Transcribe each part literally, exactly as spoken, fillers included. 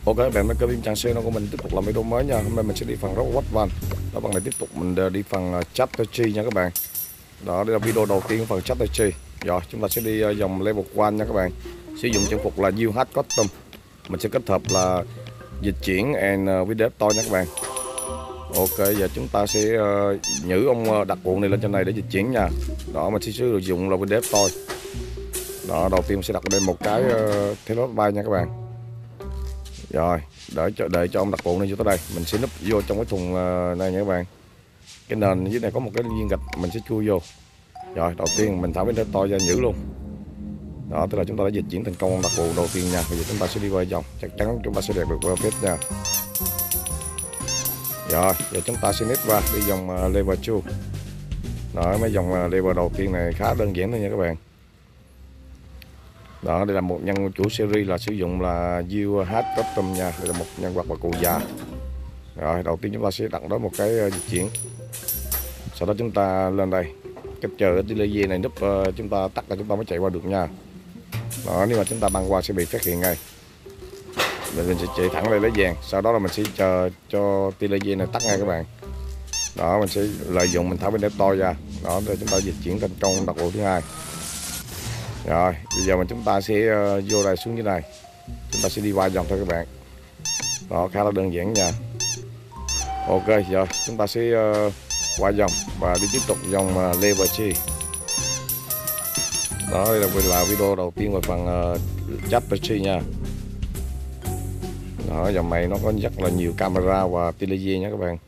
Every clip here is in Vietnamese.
Ok các bạn, kênh phim Tràng Xeno của mình tiếp tục làm video mới nha. Hôm nay mình sẽ đi phần Rock Van. Đó, bằng này tiếp tục mình đi phần Chapter Tree nha các bạn. Đó, đây là video đầu tiên phần Chapter Tree. Rồi, chúng ta sẽ đi dòng level một nha các bạn. Sử dụng trang phục là U H Custom. Mình sẽ kết hợp là dịch chuyển and with Deptoy nha các bạn. Ok, giờ chúng ta sẽ uh, nhử ông đặc vụ này lên trên này để dịch chuyển nha. Đó, mình sẽ sử dụng là with Deptoy. Đó, đầu tiên mình sẽ đặt lên một cái uh, Telot bay nha các bạn. Rồi, đợi cho đợi cho ông đặc vụ này vô tới đây, mình sẽ núp vô trong cái thùng này nha các bạn. Cái nền dưới này có một cái viên gạch, mình sẽ chui vô. Rồi, đầu tiên mình thả cái to ra nhử luôn. Đó, tức là chúng ta đã dịch chuyển thành công ông đặc vụ đầu tiên nha. Bây giờ chúng ta sẽ đi qua vòng, chắc chắn chúng ta sẽ đạt được qua phép nha. Rồi, giờ chúng ta sẽ nếp qua đi dòng level hai. Đó, mấy dòng level đầu tiên này khá đơn giản thôi nha các bạn. Đó, đây là một nhân chủ series là sử dụng là U H Custom nha. Đây là một nhân vật và cụ già. Rồi, đầu tiên chúng ta sẽ đặt đó một cái dịch chuyển. Sau đó chúng ta lên đây. Cách chờ cái laser này núp uh, chúng ta tắt là chúng ta mới chạy qua được nha. Đó, nếu mà chúng ta băng qua sẽ bị phát hiện ngay. Mình sẽ chạy thẳng lên lấy vàng. Sau đó là mình sẽ chờ cho tia laser này tắt ngay các bạn. Đó, mình sẽ lợi dụng mình tháo bên to ra. Đó, để chúng ta dịch chuyển thành công đặc vụ thứ hai. Rồi, bây giờ mình chúng ta sẽ uh, vô đây xuống dưới này. Chúng ta sẽ đi qua dòng thôi các bạn. Đó, khá là đơn giản nha. Ok, rồi chúng ta sẽ uh, qua dòng và đi tiếp tục dòng uh, level hai. Đó, đây là, là video đầu tiên về phần uh, chapter hai nha. Đó, dòng này nó có rất là nhiều camera và laser nha các bạn.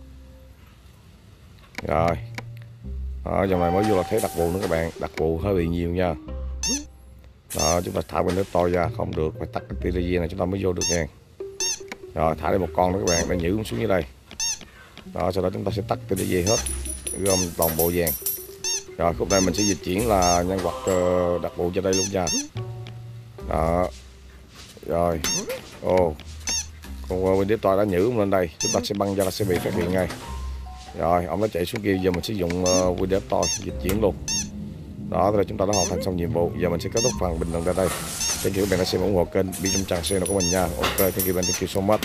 Rồi. Đó, dòng này mới vô là thấy đặc vụ nữa các bạn, đặc vụ hơi bị nhiều nha. Đó, chúng ta thả bên đó to ra không được, phải tắt cái laser này chúng ta mới vô được nha. Rồi, thả đây một con nữa các bạn, đang nhử xuống dưới đây. Đó, sau đó chúng ta sẽ tắt cái laser hết, gom toàn bộ vàng. Rồi, khúc này mình sẽ dịch chuyển là nhân vật uh, đặc vụ cho đây luôn nha. Đó. Rồi. Ồ. Con bên Deptoy đã nhử lên đây, chúng ta sẽ băng ra là sẽ bị phát hiện ngay. Rồi, ông đã chạy xuống kia, giờ mình sử dụng uh, with Deptoy dịch chuyển luôn. Đó, là chúng ta đã hoàn thành xong nhiệm vụ. Giờ mình sẽ kết thúc phần bình luận tại đây. Thank you các bạn đã xem ủng hộ kênh Bi trong Tràng Xeno của mình nha. Ok, thank you bạn, thank you so much.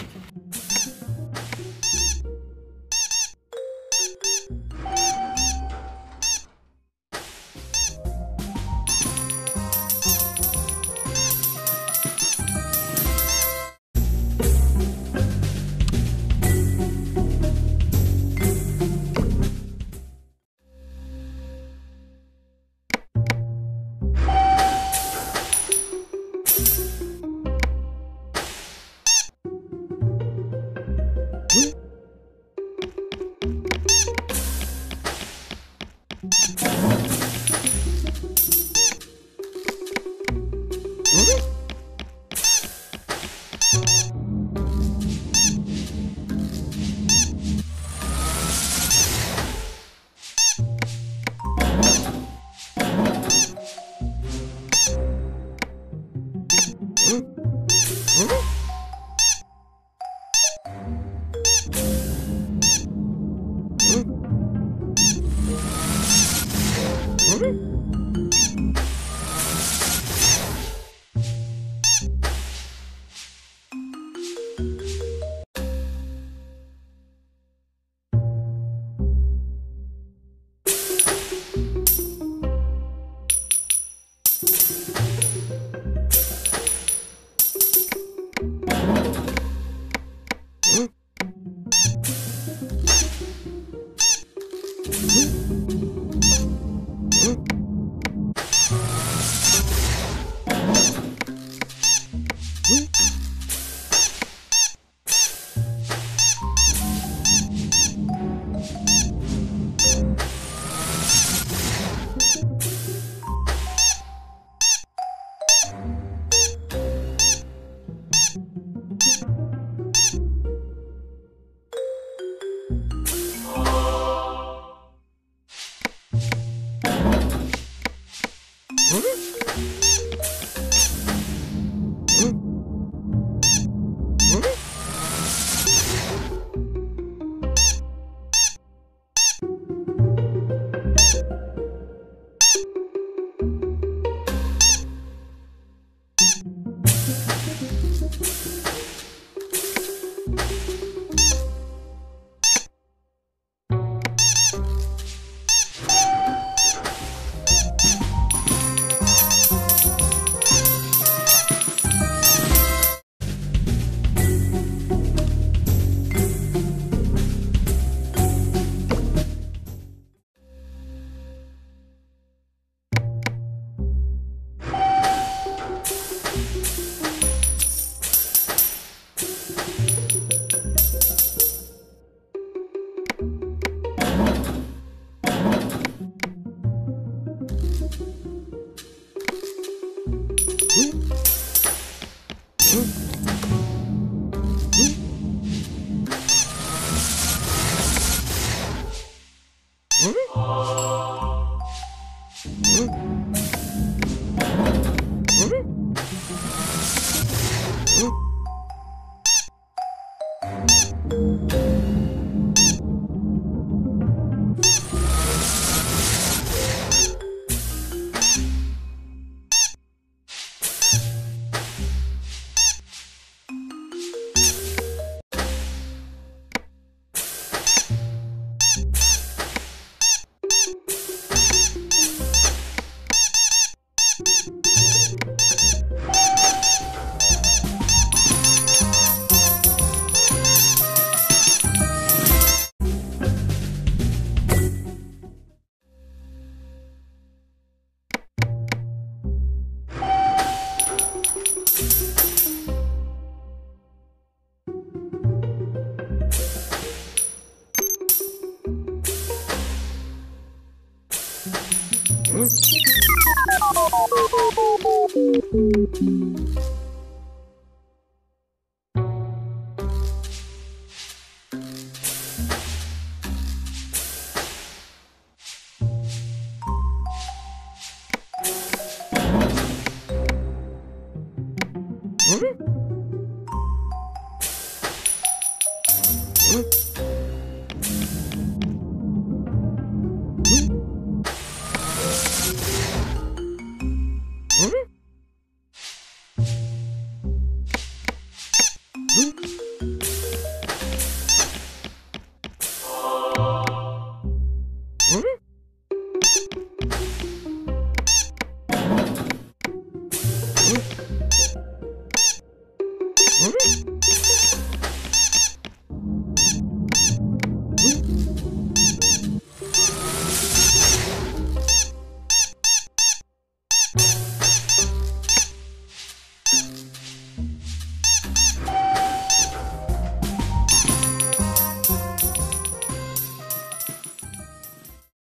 Huh?